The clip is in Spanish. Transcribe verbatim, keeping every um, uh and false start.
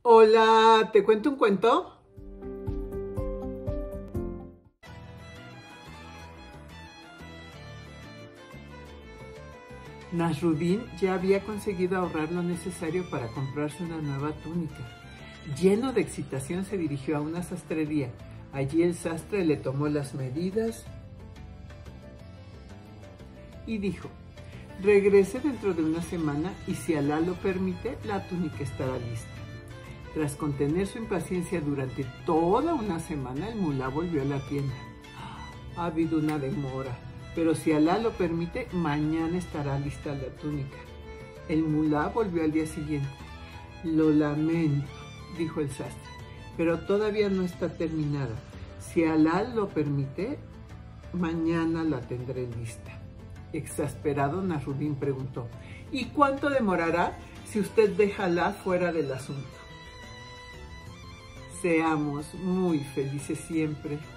Hola, ¿te cuento un cuento? Nasrudin ya había conseguido ahorrar lo necesario para comprarse una nueva túnica. Lleno de excitación se dirigió a una sastrería. Allí el sastre le tomó las medidas y dijo: regrese dentro de una semana y si Alá lo permite, la túnica estará lista. Tras contener su impaciencia durante toda una semana, el mulá volvió a la tienda. Ha habido una demora, pero si Alá lo permite, mañana estará lista la túnica. El mulá volvió al día siguiente. Lo lamento, dijo el sastre, pero todavía no está terminada. Si Alá lo permite, mañana la tendré lista. Exasperado, Nasrudin preguntó: ¿y cuánto demorará si usted deja a Alá fuera del asunto? Seamos muy felices siempre.